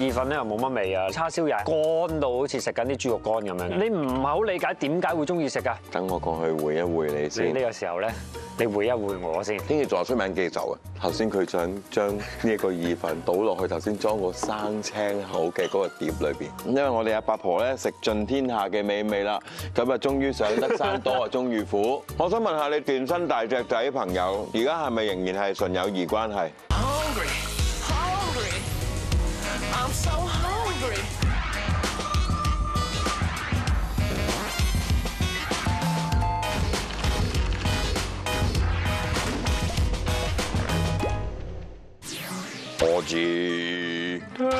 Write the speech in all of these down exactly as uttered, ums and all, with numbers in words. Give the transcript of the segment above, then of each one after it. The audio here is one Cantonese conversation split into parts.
意粉咧又冇乜味啊，叉燒又係乾到好似食緊啲豬肉乾咁樣。你唔係好理解點解會中意食㗎？ 等我過去會一會你你先。 呢個時候咧，你會一會我先。 天蠍座出名記仇啊！頭先佢想將呢一個意粉倒落去頭先裝個生青口嘅嗰個碟裏邊，因為我哋阿八婆咧食盡天下嘅美味啦，咁啊終於上得山多啊終遇虎。我想問下你斷身大隻仔朋友，而家係咪仍然係純友誼關係？ Hungry, hungry, I'm so hungry. 我知。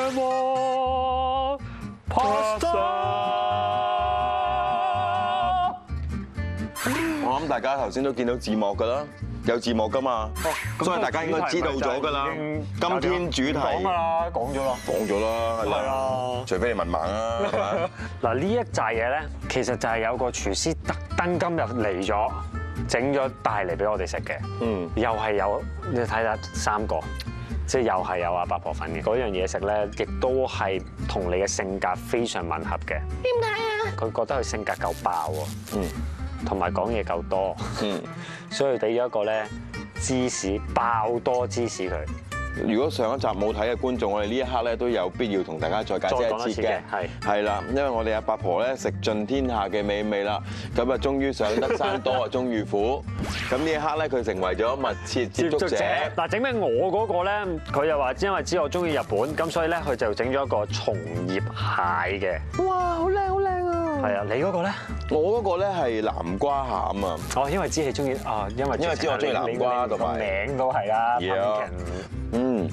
Pasta。 我諗大家頭先都見到字幕㗎啦，有字幕㗎嘛，所以大家應該知道咗㗎啦。今天主題講㗎啦，講咗啦。 講咗啦，係係啦， 啊。 除非你文盲啊，係咪？ 嗱呢一紮嘢咧，其實就係有個廚師特登今日嚟咗，整咗帶嚟俾我哋食嘅。 嗯， 又係有你睇下三個，即係又係有阿八婆粉嘅嗰樣嘢食咧，亦都係同你嘅性格非常吻合嘅。點解啊？佢覺得佢性格夠爆喎， 嗯， 同埋講嘢夠多， 嗯。 所以俾咗一個咧芝士爆多芝士佢。 如果上一集冇睇嘅觀眾，我哋呢一刻咧都有必要同大家再解釋一次嘅， 係係啦，因為我哋阿八婆咧食盡天下嘅美味啦，咁啊終於上得山多啊終遇虎，咁呢一刻咧佢成為咗密切接觸者。 嗱，整咩我嗰個咧，佢又話因為知我中意日本，咁所以咧佢就整咗一個松葉蟹嘅。哇，好靚好靚啊！係啊，你嗰個咧？ 我嗰個咧係南瓜餡啊。 哦，因為知你中意啊，因為因為知我中意南瓜同埋名都係啦。 嗯，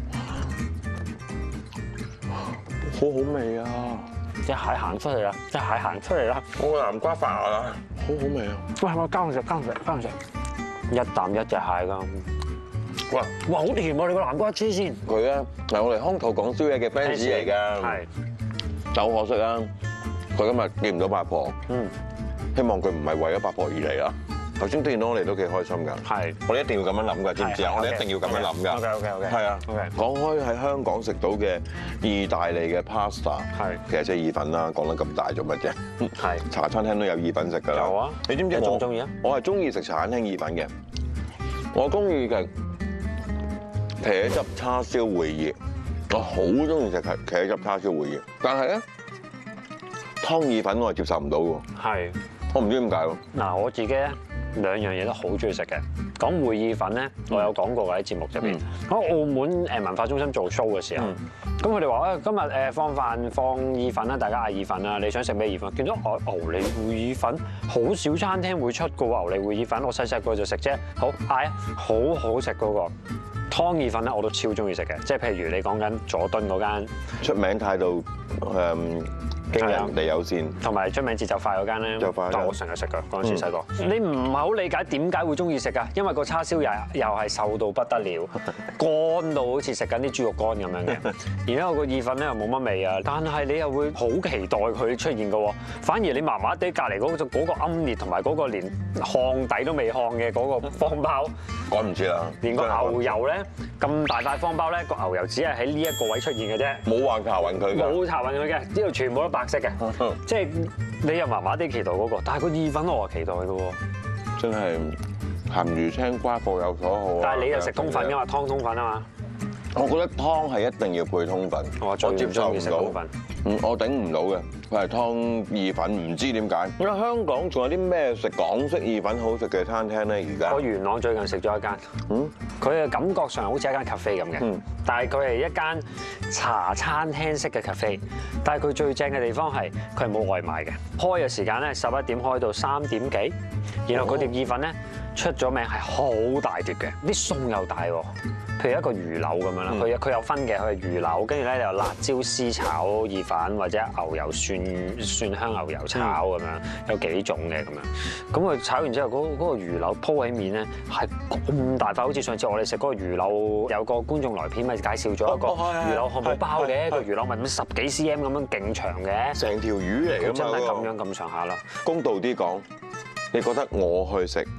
好好味啊！ 隻蟹行出嚟啦，隻蟹行出嚟啦。 我個南瓜飯啊，好好味啊！ 喂，我交佢食，交佢食，交佢食。一啖一隻蟹㗎。 哇！ 哇，好甜喎！你個南瓜黐線。 佢咧係我哋康圖講宵夜嘅 fans 嚟㗎。 係。 但好可惜啊，佢今日見唔到八婆。 嗯。 希望佢唔係為咗八婆而嚟啦。頭先見到我哋都幾開心㗎。 係。 我哋一定要咁樣諗㗎，知唔知啊？我哋一定要咁樣諗㗎。 OK OK OK。 係啊。 OK。 講開喺香港食到嘅意大利嘅 pasta， 係其實即係意粉啦，講得咁大做乜啫？ 係。 茶餐廳都有意粉食㗎啦。 有啊。 你知唔知我你中唔中意啊？ 我係中意食茶餐廳意粉嘅。我中意嘅茄汁叉燒燴熱，我好中意食茄茄汁叉燒燴熱，但係咧湯意粉我係接受唔到喎。 係。 我唔知點解喎。 嗱，我自己咧兩樣嘢都好中意食嘅。講燴意粉咧，我有講過喺節目入邊。喺澳門誒文化中心做 show 嘅時候，咁佢哋話誒今日誒放飯放意粉啦，大家嗌意粉啦，你想食咩意粉？見到哦牛脷燴意粉，好少餐廳會出嘅喎牛脷燴意粉，我細細個就食啫。好嗌啊，好好食嗰個湯意粉咧，我都超中意食嘅。即係譬如你講緊佐敦嗰間出名態度誒驚人地友善， 同埋出名節奏快嗰間咧， 就快但我成日食㗎嗰陣時細個。你唔係好理解點解會中意食㗎？因為個叉燒又又係瘦到不得了，乾到好似食緊啲豬肉乾咁樣嘅。然後個意粉咧又冇乜味啊，但係你又會好期待佢出現嘅喎。反而你麻麻地隔離嗰個嗰個奄列同埋嗰個連烘底都未烘嘅嗰個方包， 趕唔切啦。 連個牛油咧咁大塊方包咧，個牛油只係喺呢一個位出現嘅啫， 冇話搽勻佢㗎。 冇搽勻佢嘅，呢度全部都白色嘅，即係你又麻麻啲期待嗰個，但係個意粉我係期待嘅喎。 真係鹹魚青瓜各有所好啊！ 但係你又食通粉㗎嘛，湯通粉啊嘛。 我覺得湯係一定要配通粉， 我最唔中意食通粉。 嗯，我頂唔到嘅，佢係湯意粉，唔知點解。因為香港仲有啲咩食港式意粉好食嘅餐廳咧？而家我元朗最近食咗一間， 嗯， 佢嘅感覺上好似一間 cafe 咁嘅， 嗯但係佢係一間茶餐廳式嘅 cafe。但係佢最正嘅地方係佢係冇外賣嘅，開嘅時間咧十一點開到三點幾，然後佢碟意粉咧出咗名係好大碟嘅，啲餸又大喎。譬如一個魚柳咁樣啦，佢佢有分嘅，佢係魚柳，跟住咧有辣椒絲炒意粉或者牛油蒜蒜香牛油炒咁樣，有幾種嘅咁樣。咁佢炒完之後，嗰嗰個魚柳鋪喺面咧係咁大塊，好似上次我哋食嗰個魚柳，有個觀眾來片咪介紹咗一個魚柳漢堡包嘅，個魚柳咪咁十幾 cm 咁樣勁長嘅， 成條魚嚟㗎嘛， 真係咁樣咁上下啦。 公道啲講，你覺得我去食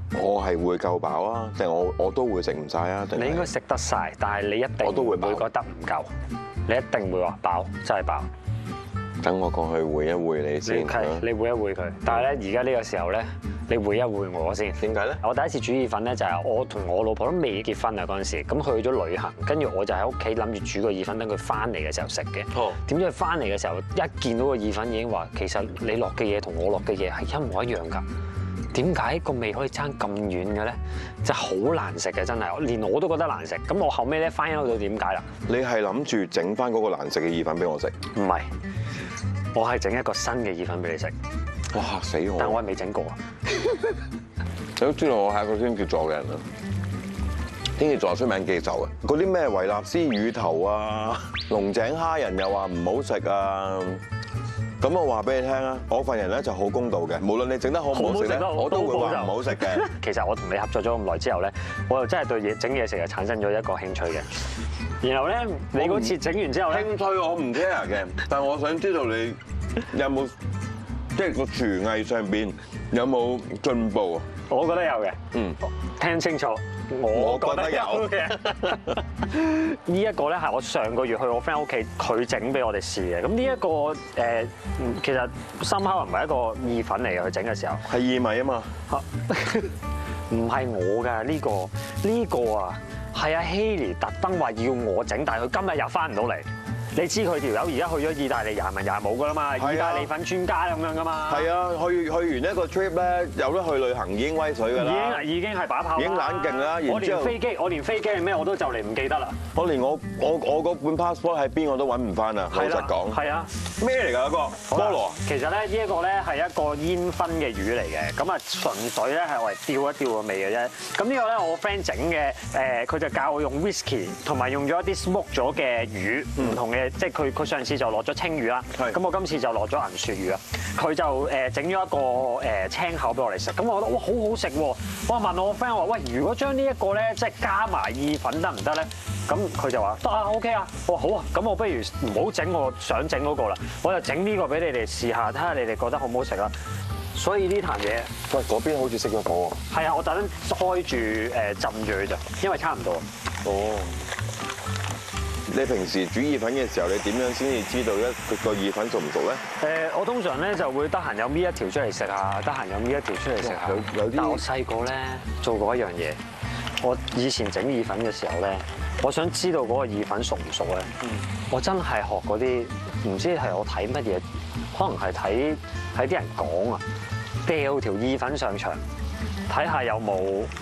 我係會夠飽啊，定我我都會食唔晒啊？定係你應該食得晒，但係你一定我都會飽會覺得唔夠，你一定會話飽，真係飽。 等我過去會一會你你先。 係你會一會佢，但係咧而家呢個時候咧，你會一會我先。 點解咧？ 我第一次煮意粉咧，就係我同我老婆都未結婚啊嗰陣時，咁去咗旅行，跟住我就喺屋企諗住煮個意粉等佢翻嚟嘅時候食嘅。 哦點知佢翻嚟嘅時候，一見到個意粉已經話，其實你落嘅嘢同我落嘅嘢係一模一樣㗎。點解個味可以爭咁遠嘅咧？就好難食嘅真係，連我都覺得難食。咁我後尾咧翻到點解啦？ 你係諗住整翻嗰個難食嘅意粉俾我食？ 唔係，我係整一個新嘅意粉俾你食， 哇嚇死我！ 但我係未整過啊。 你都知道我係一個天蠍座嘅人啦。天蠍座出名記仇嘅，嗰啲咩維納斯乳頭啊、龍井蝦仁又話唔好食啊。咁我話俾你聽啊，我份人咧就好公道嘅，無論你整得好唔好食咧，我都會話唔好食嘅。 其實我同你合作咗咁耐之後咧，我又真係對嘢整嘢食係產生咗一個興趣嘅。然後咧，你嗰次整完之後咧， 興趣我唔 care 嘅，但係我想知道你有冇即係個廚藝上邊有冇進步啊？ 我覺得有嘅。 嗯， 聽清楚，我覺得有嘅。呢一個咧係我上個月去我 friend 屋企，佢整俾我哋試嘅。咁呢一個誒，其實深烤唔係一個意粉嚟嘅，佢整嘅時候係薏米啊嘛。 唔係我㗎呢個呢個啊，係阿希莉特登話要我整，但係佢今日又翻唔到嚟。你知佢條友而家去咗意大利廿文廿冇㗎啦嘛，意大利粉專家咁樣㗎嘛。 係啊，去去完一個 trip 咧，有得去旅行已經威水㗎啦。 已經已經係把炮啦， 已經冷勁啦。 我然之後連飛機，我連飛機係咩我都就嚟唔記得啦。 我連我我我嗰本 passport 喺邊我都揾唔翻啊！老實講， 係啊。 咩嚟㗎嗰個菠蘿？ 其實咧，呢一個咧係一個煙燻嘅魚嚟嘅，咁啊純粹咧係為吊一吊個味嘅啫。咁呢個咧我 friend 整嘅，誒佢就教我用 whisky 同埋用咗一啲 smoke 咗嘅魚，唔同嘅，即係佢佢上次就落咗青魚啦， 係咁我今次就落咗銀鱈魚啦。佢就誒整咗一個誒青口俾我哋食，咁我覺得哇好好食喎！我問我 friend 話喂，如果將呢一個咧即係加埋意粉得唔得咧？咁佢就話得啊 OK 啊，我話好啊，咁我不如唔好整我想整嗰個啦，我就整呢個俾你哋試下，睇下你哋覺得好唔好食啦。所以呢壇嘢， 喂，嗰邊好似熄咗火喎。 係啊，我特登開住誒浸住佢咋，因為差唔多。 哦。你平時煮意粉嘅時候，你點樣先至知道一個意粉熟唔熟咧？ 誒，我通常咧就會得閒有搣一條出嚟食下，得閒有搣一條出嚟食下。 有有啲但我細個咧做過一樣嘢，我以前整意粉嘅時候咧，我想知道嗰個意粉熟唔熟咧。我真係學嗰啲，唔知係我睇乜嘢，可能係睇睇啲人講啊，掉條意粉上牆，睇下有冇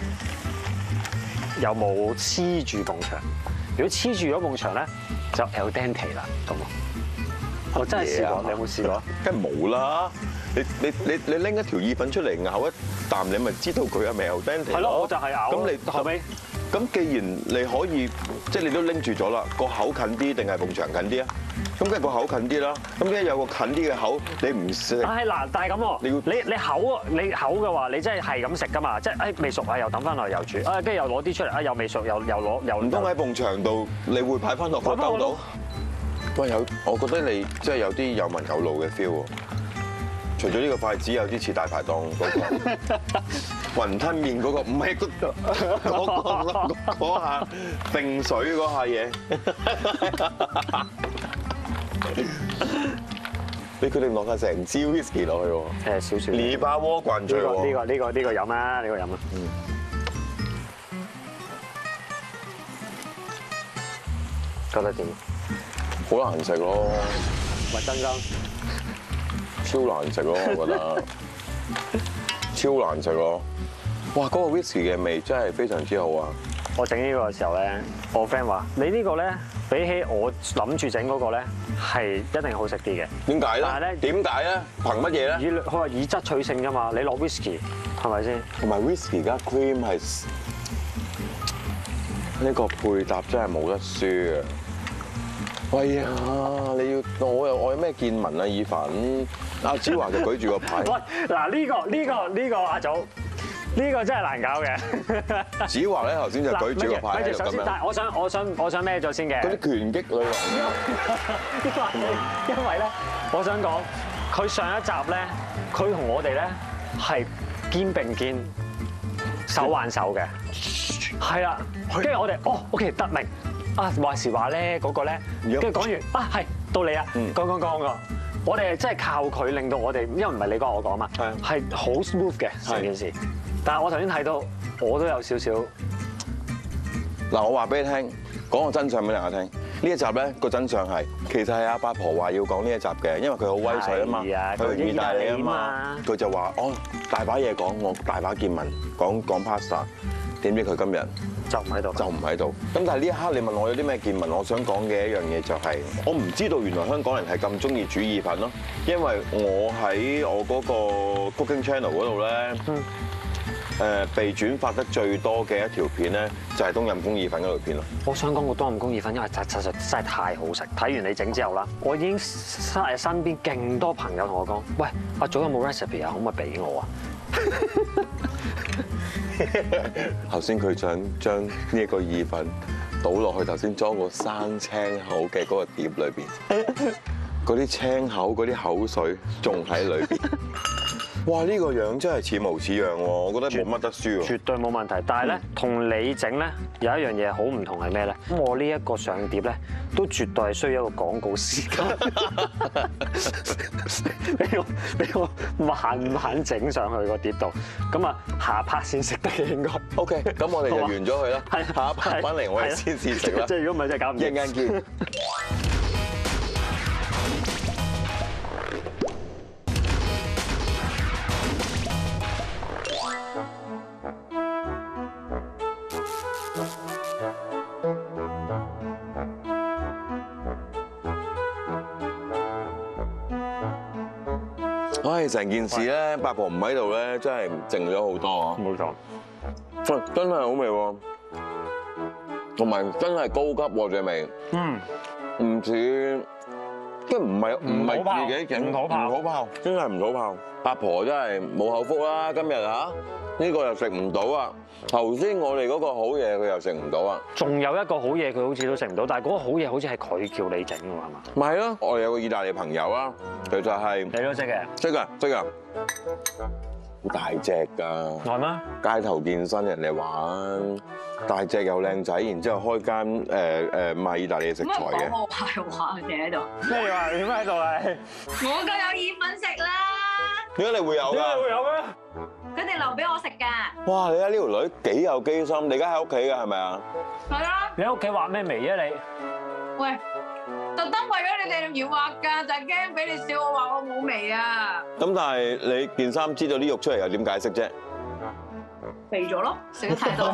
有冇黐住埲牆。如果黐住咗埲牆咧，就 al dente 啦咁啊！我真係試過，你有冇試過？ 梗係冇啦！你你你你拎一條意粉出嚟咬一啖，你咪知道佢係咪 al dente 係咯，我就係咬。 咁你後尾， 咁既然你可以，即係你都拎住咗啦，個口近啲定係埲牆近啲啊？咁梗係個口近啲啦。咁梗係有個近啲嘅口，你唔食。 但係嗱，但係咁喎， 你要你你口你口嘅話，你真係係咁食噶嘛？即係誒未熟啊，又抌翻落去又煮，啊跟住又攞啲出嚟，啊又未熟又又攞又唔通喺埲牆度，你會擺翻落個兜度？喂，有，我覺得你即係有啲有文有路嘅 feel 喎。除咗呢個筷子有啲似大排檔嗰個雲吞麵嗰個，唔係嗰嗰個嗰下揈水嗰下嘢。你決定落下成支 whisky 落去喎？ 誒少少。 泥巴鍋灌醉呢個呢喎。 個呢個呢個飲啊，呢個飲啊。嗯。覺得點？ 好難食咯， 喂，真真。 超難食咯，我覺得超難食咯。哇，嗰個 whisky 嘅味真係非常之好啊！ 我整呢個嘅時候咧，我 friend 話：你呢個咧，比起我諗住整嗰個咧，係一定好食啲嘅。 點解但係咧咧？點解咧？憑乜嘢咧？ 以佢話以質取勝㗎嘛，你落 whisky 係咪先？ 同埋 whisky 加 cream 係呢個配搭真係冇得輸啊！喂呀，你要我又我有咩見聞啊？意粉，阿子華就舉住個牌。 喂，嗱呢個呢個呢個阿祖，呢個真係難搞嘅。 子華咧頭先就舉住個牌喺度咁首先，但樣。 係我想我想我想孭咗先嘅。 嗰啲拳擊女郎。 因為咧，我想講佢上一集咧，佢同我哋咧係肩並肩， 手挽手嘅，係啦。跟住我哋哦，OK 得明啊，話時話咧嗰個咧，跟住講完啊係到你啊，講講講個，我哋真係靠佢令到我哋，因為唔係你講我講嘛，係好 smooth 嘅成件事。但係我頭先睇到，我都有少少。 嗱，我話俾你聽，講個真相俾大家聽。呢一集咧個真相係，其實係阿八婆話要講呢一集嘅，因為佢好威水啊嘛，佢去意大利啊嘛，佢就話哦大把嘢講，我大把見聞講講 pasta， 點知佢今日就唔喺度， 就唔喺度。咁但係呢一刻你問我有啲咩見聞，我想講嘅一樣嘢就係，我唔知道原來香港人係咁中意煮意粉咯，因為我喺我嗰個 cooking channel 嗰度咧。誒被轉發得最多嘅一條片咧，就係冬蔭功意粉嗰條片咯。我想講個冬蔭功意粉，因為實實實真係太好食。睇完你整之後啦，我已經身誒身邊勁多朋友同我講：喂，阿祖有冇 recipe 啊？可唔可以俾我啊？ 頭先佢想將呢一個意粉倒落去頭先裝個生青口嘅嗰個碟裏邊，嗰啲青口嗰啲口水仲喺裏邊。哇！呢個樣真係似模似樣喎，我覺得冇乜得輸喎。 絕對冇問題，但係咧同你整咧有一樣嘢好唔同係咩咧？咁我呢一個上碟咧都絕對係需要一個廣告時間，俾我俾我慢慢整上去個碟度，咁啊下 part 先食得嘅應該。 OK，咁我哋就完咗佢啦。係，下一 part 翻嚟我哋先試食啦。 即係如果唔係真係搞唔掂。 一陣間見。唉，成件事咧，八婆唔喺度咧，真係靜咗好多啊！ 冇錯， 喂，真係好味喎，同埋真係高級喎隻味，嗯，唔似即係唔係唔係自己整，唔土炮，唔土炮，真係唔土炮。八婆真係冇口福啦，今日嚇呢個又食唔到啊！頭先我哋嗰個好嘢佢又食唔到啊！ 仲有一個好嘢佢好似都食唔到，但係嗰個好嘢好似係佢叫你整㗎嘛，係嘛？ 咪係咯，我哋有個意大利朋友啊，佢就係你都識嘅， 識㗎識㗎，好大隻㗎， 係咩？ 街頭健身人哋玩，大隻又靚仔，然之後開間誒誒賣意大利食材嘅。 我壞話你喺度， 咩話？點解喺度嚟？ 我夠有意粉食啦！ 點解你會有㗎？ 點解會有咩？ 佢哋留俾我食㗎。 哇！你睇呢條女幾有機心，你而家喺屋企㗎係咪啊？ 係啊。 你喺屋企畫咩眉啊你？ 喂，特登為咗你哋而畫㗎，就係驚俾你笑我話我冇眉啊。 咁但係你件衫知道啲肉出嚟又點解釋啫？ 肥咗咯，食得太多。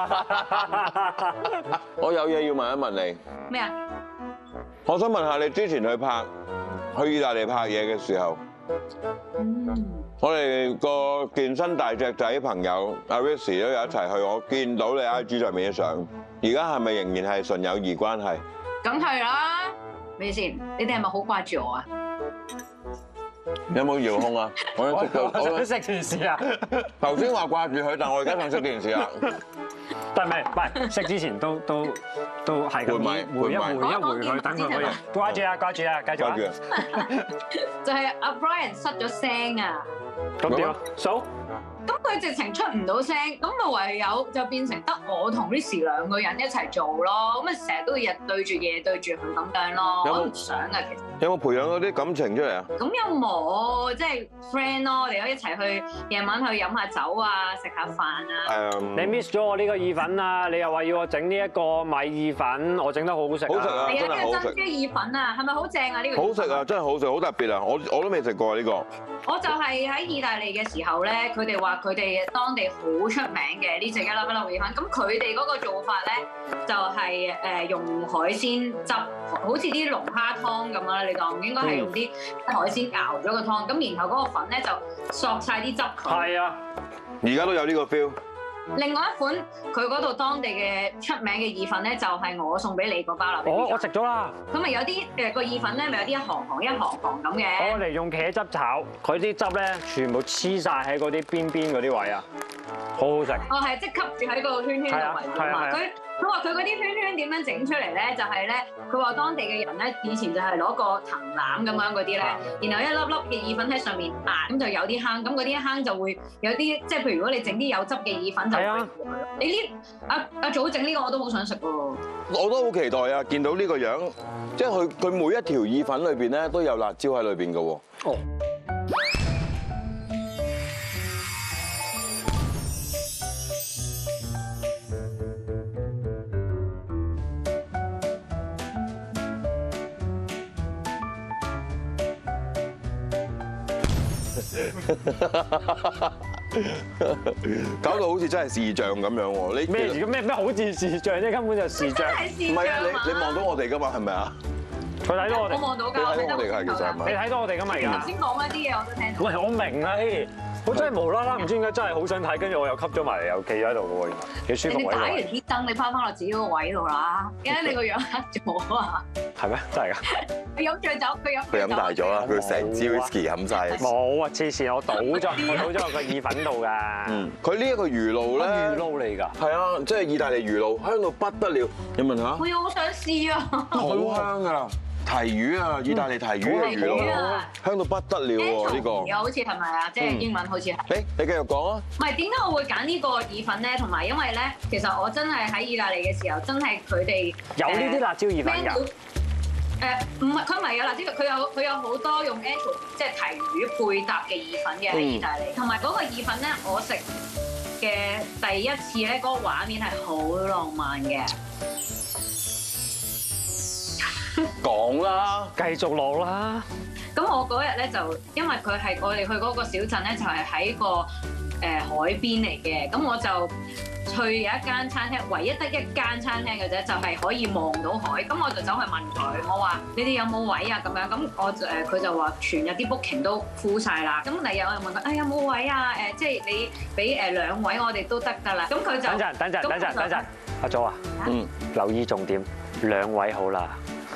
我有嘢要問一問你。 咩啊？ 我想問下你之前去拍去意大利拍嘢嘅時候， 嗯， 我哋個健身大隻仔朋友阿 Ricky 都有一齊去，我見到你 I G 上面嘅相，而家係咪仍然係純友誼關係？ 梗係啦。咩先？你哋係咪好掛住我啊？ 有冇遙控啊？我想識到， 我想識電視啊！ 頭先話掛住佢，但我而家想識電視啦。 但係唔係識之前都都都係咁回一回一回佢，等佢可以掛住啊掛住啊，繼續啊！ 就係阿 Brian 失咗聲啊！ 咁點啊？數？ 咁佢直情出唔到聲，咁咪唯有就變成得我同 Ricky 兩個人一齊做咯。咁啊成日都日對住夜對住佢咁樣咯。我唔想啊，其實。 有冇培養嗰啲感情出嚟啊？ 咁又冇，即係 friend 咯。我哋可以一齊去夜晚去飲下酒啊，食下飯啊。 誒， 你 miss 咗我呢個意粉啊！你又話要我整呢一個米意粉，我整得好好食。 好食啊！ 係啊， 真係好食。 呢個珍珠意粉啊，係咪好正啊？呢個好食啊！真係好食，好特別啊！我我都未食過啊呢個。 我就係喺意大利嘅時候咧，佢哋話佢哋當地好出名嘅呢隻一粒一粒意粉。咁佢哋嗰個做法咧，就係誒用海鮮汁，好似啲龍蝦湯咁啦。你當應該係用啲海鮮熬咗個湯，咁然後嗰個粉咧就索晒啲汁佢。係啊， 而家都有呢個 feel。 另外一款佢嗰度當地嘅出名嘅意粉咧，就係我送俾你個包啦。 我我食咗啦。 咁咪有啲誒個意粉咧，咪有啲一行行一行行咁嘅。 我嚟用茄汁炒，佢啲汁咧全部黐晒喺嗰啲邊邊嗰啲位啊。 好好食。 我係即係吸住喺個圈圈度圍住嘛。 係啊係啊係啊佢佢話佢嗰啲圈圈點樣整出嚟咧？就係咧，佢話當地嘅人咧，以前就係攞個藤籃咁樣嗰啲咧，然後一粒粒嘅意粉喺上面壓，咁就有啲坑，咁嗰啲坑就會有啲，即係譬如如果你整啲有汁嘅意粉就會係啊。 你呢阿阿祖整呢個我都好想食喎。 我都好期待啊！見到呢個樣，即係佢佢每一條意粉裏邊咧都有辣椒喺裏邊嘅喎。 哦。 搞到好似真係視像咁樣喎！你咩？而家咩咩好似視像啫，根本就視像。 唔係啊！你你望到我哋㗎嘛？係咪啊？ 佢睇到我哋。 我望到㗎， 你睇到我哋㗎，其實係咪？ 你睇到我哋㗎嘛？而家。 頭先講嗰啲嘢我都聽到。 喂，我明啊，希，我真係無啦啦唔知點解真係好想睇，跟住我又吸咗埋嚟，又企咗喺度嘅喎，原來幾舒服你打完位。 啲燈，你翻返落自己個位度啦。點解你個樣黑咗啊？ 係咩？真係㗎？ 佢飲醉酒，佢飲佢飲大咗啦，佢成支 whisky 飲晒。 冇啊！黐線，我倒咗，我倒咗落個意粉度㗎。 嗯，佢呢一個魚露咧， 魚露嚟㗎。 係啊，即係意大利魚露，香到不得了。你問下？ 我又好想試啊！ 好香㗎，提魚啊，意大利提魚嘅魚露，香到不得了喎呢個。 又好似係咪啊？即係英文好似係。 誒，你繼續講啊。 唔係點解我會揀呢個意粉咧？同埋因為咧，其實我真係喺意大利嘅時候，真係佢哋有呢啲辣椒意粉㗎。 誒唔係，佢唔係有辣椒，佢有佢有好多用 anchovy 即係提魚配搭嘅意粉嘅喺意大利，同埋嗰個意粉咧，我食嘅第一次咧，嗰個畫面係好浪漫嘅。 講啦， 繼續落啦。 咁我嗰日咧就因為佢係我哋去嗰個小鎮咧，就係喺個誒海邊嚟嘅，咁我就去有一間餐廳，唯一得一間餐廳嘅啫，就係可以望到海。咁我就走去問佢，我話你哋有冇位啊？咁樣咁我誒佢就話全日啲 booking 都 full 曬啦。咁第日我就問佢，誒有冇位啊？誒即係你俾誒兩位我哋都得㗎啦。咁佢就等陣，等陣，等陣，等陣。阿祖啊， 嗯， 留意重點，兩位好啦。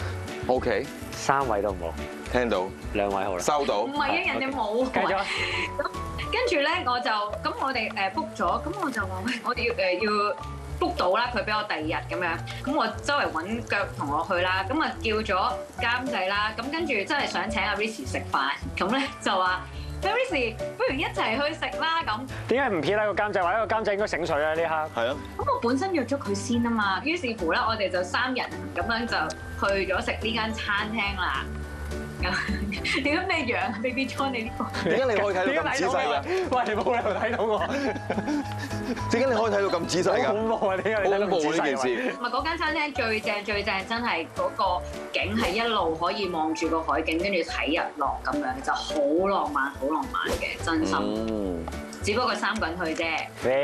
OK， 三位都唔好。 聽到， 兩位好啦。 收到。 唔係啊，人哋冇。 繼續。 咁跟住咧，我就咁我哋誒 book 咗，咁我就話喂，我哋要誒要 book 到啦，佢俾我第二日咁樣，咁我周圍揾腳同我去啦，咁啊叫咗監製啦，咁跟住真係想請阿 Rishi 食飯，咁咧就話 Rishi 不如一齊去食啦咁。點解唔撇啦個監製？話呢個監製應該醒水啦呢刻。 係啊。 咁我本身約咗佢先啊嘛，於是乎咧，我哋就三人咁樣就去咗食呢間餐廳啦。點解咩樣 ？Baby John 你呢個？ 點解你可以睇到咁仔細㗎？ 喂，你冇理由睇到我。 點解你可以睇到咁仔細㗎？ 好恐怖啊！點解你睇到咁仔細？好恐怖呢件事。 唔係嗰間餐廳最正最正，真係嗰個景係一路可以望住個海景，跟住睇日落咁樣，就好浪漫，好浪漫嘅，真心。嗯。只不過三個人去啫。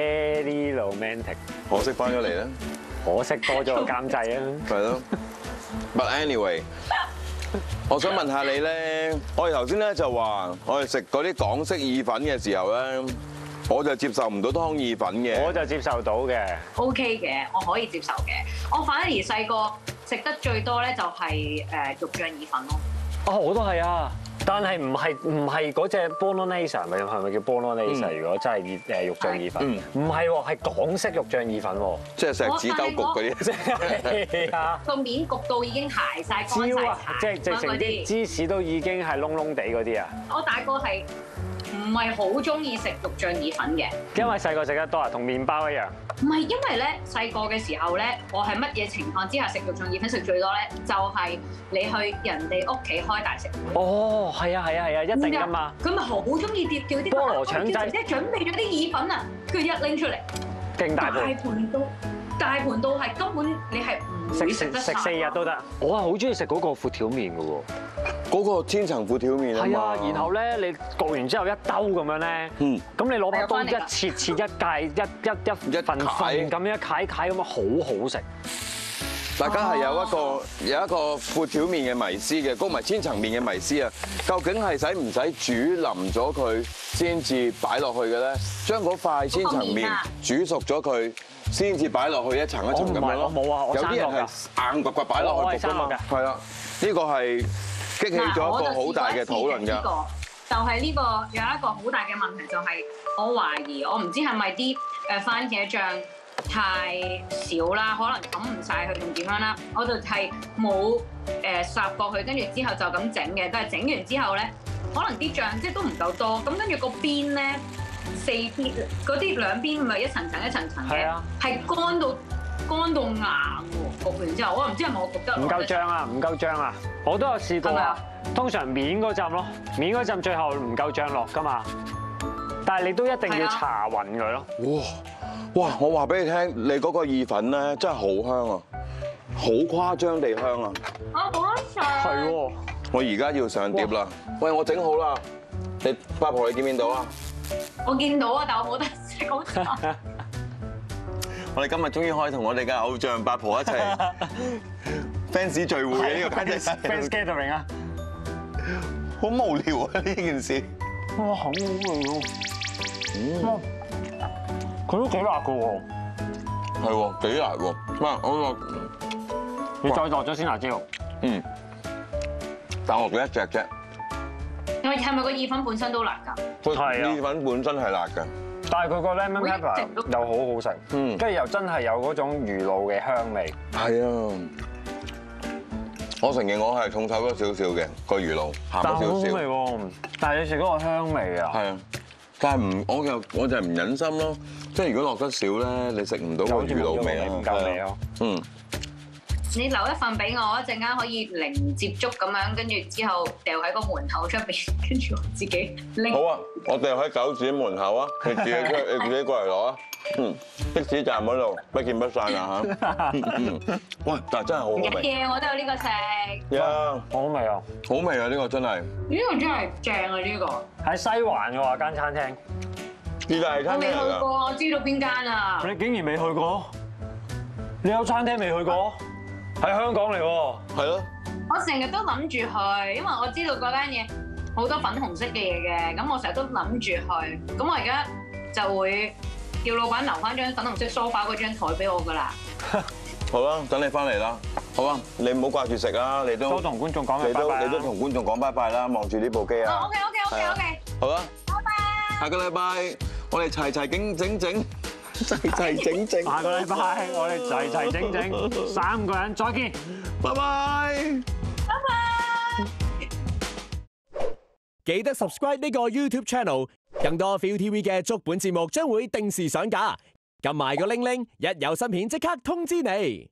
Very romantic。 可惜翻咗嚟啦。 可惜多咗個監製啊。 係咯。But anyway。我想問下你咧，我哋頭先咧就話，我哋食嗰啲港式意粉嘅時候咧，我就接受唔到湯意粉嘅。 我就接受到嘅。OK 嘅，我可以接受嘅。我反而細個食得最多咧就係誒肉醬意粉咯。 哦，我都係啊，但係唔係唔係嗰隻 Bolognese 係咪係咪叫 Bolognese？如果真係誒肉醬意粉，唔係喎，係港式肉醬意粉喎， 即係錫紙兜焗嗰啲。 係啊， 個面焗到已經鞋曬乾曬啊，即係直成啲芝士都已經係燶燶地嗰啲啊。 我大個係唔係好中意食肉醬意粉嘅， 因為細個食得多啊，同麵包一樣。 唔係因為咧細個嘅時候咧，我係乜嘢情況之下食肉醬意粉食最多咧？就係你去人哋屋企開大食會。 哦，係啊，係啊，係啊，一定㗎嘛。 佢咪好中意碟叫啲菠蘿腸仔， 即係準備咗啲意粉啊，佢一拎出嚟， 勁大盤， 大盤到大盤到係根本你係唔會食得晒。 食四日都得。我係好中意食嗰個闊條麵㗎喎。 嗰個千層闊條麵啊嘛， 係啊，然後咧你焗完之後一兜咁樣咧，嗯，咁你攞把刀一切切一界一一一份份咁樣解解咁樣好好食。 大家係有一個有一個闊條麵嘅迷思嘅，嗰個唔係千層麵嘅迷思啊。究竟係使唔使煮腍咗佢先至擺落去嘅咧？將嗰塊千層麵煮熟咗佢先至擺落去一層一層咁樣咯。 冇啊，我有啲人係硬掘掘擺落去焗㗎嘛。係啦，呢個係激起咗一個好大嘅討論㗎。 就係呢個有一個好大嘅問題，就係我懷疑我唔知係咪啲誒番茄醬太少啦，可能冚唔晒佢定點樣啦，我就係冇誒烚過去，跟住之後就咁整嘅。但係整完之後咧，可能啲醬即係都唔夠多，咁跟住個邊咧四邊嗰啲兩邊唔係一層層一層層嘅，係乾到乾到硬喎。焗完之後，我唔知係咪我焗得唔夠醬啊，唔夠醬啊！我都有試過啊。通常面嗰陣咯，面嗰陣最後唔夠醬落㗎嘛，但係你都一定要搽勻佢咯。 哇哇！我話俾你聽，你嗰個意粉咧真係好香啊，好誇張地香啊！ 我好想係喎。 我而家要上碟啦。喂，我整好啦。你八婆你見唔見到啊？ 我見到啊，但我冇得食好慘。 我哋今日終於可以同我哋嘅偶像八婆一齊 fans 聚會嘅呢個 fans gathering 啊！ 好無聊啊呢件事。 哇，好味喎！嗯，佢都幾辣㗎喎。 係喎，幾辣喎。哇，我落你再落咗鮮辣椒。 嗯。但我落咗一隻啫。 係咪個意粉本身都辣㗎？ 係啊。意粉本身係辣㗎。 但係佢個 lemon pepper 又好好食，嗯，跟住又真係有嗰種魚露嘅香味。 係啊。我承認我係重手咗少少嘅個魚露，鹹咗少少。但係好味喎！但係你食嗰個香味啊。係啊， 但係唔，我又我就係唔忍心咯。即係如果落得少咧，你食唔到個魚露味啊， 唔夠味咯。嗯。 你留一份俾我，一陣間可以零接觸咁樣，跟住之後掉喺個門口出邊，跟住我自己拎。 好啊，我掉喺九子門口啊，你自己出，你自己過嚟攞啊。嗯，的士站嗰度不見不散啊嚇。嗯，喂，但係真係好好味。 嘢我都有呢個食。 呀， 好味啊！ 好味啊！呢個真係。 呢個真係正啊！呢個喺西環嘅話間餐廳， 意大利餐廳嚟㗎。 我未去過，我知道邊間啊。 你竟然未去過？你有餐廳未去過？喺香港嚟喎。係咯。 我成日都諗住去，因為我知道嗰間嘢好多粉紅色嘅嘢嘅，咁我成日都諗住去，咁我而家就會叫老闆留翻張粉紅色梳化嗰張台俾我噶啦。 好啦，等你翻嚟啦。好啊，你唔好掛住食啦，你都都同觀眾講拜拜。 你都你都同觀眾講拜拜啦，望住呢部機啊。 OK OK OK OK。 好啦， 拜拜。 下個禮拜我哋齊齊整整整。齊齊整整， 下個禮拜我哋齊齊整整三個人再見， 拜拜， 拜拜。 記得 subscribe 呢個 YouTube channel， 更多 Viu T V 嘅足本節目將會定時上架，撳埋個鈴鈴，一有新片即刻通知你。